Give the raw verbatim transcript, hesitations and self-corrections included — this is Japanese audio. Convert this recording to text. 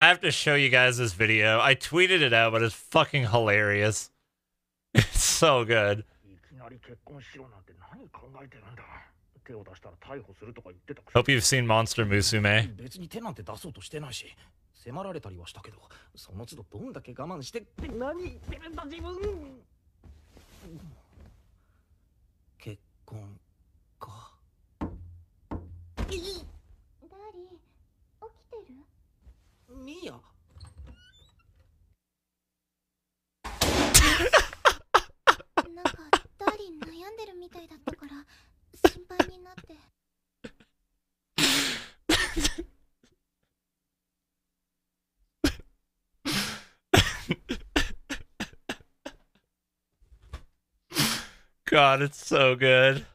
I have to show you guys this video. I tweeted it out, but it's fucking hilarious. It's so good. Hope you've seen Monster Musume. 別に手なんて出そうとしてないし、迫られたりはしたけど、その都度どんだけ我慢してって何言ってるんだ自分。結婚か。いい。ダーリン、起きてる？ミーヤ。なんかダーリン悩んでるみたいだったから心配になって。 God, it's so good.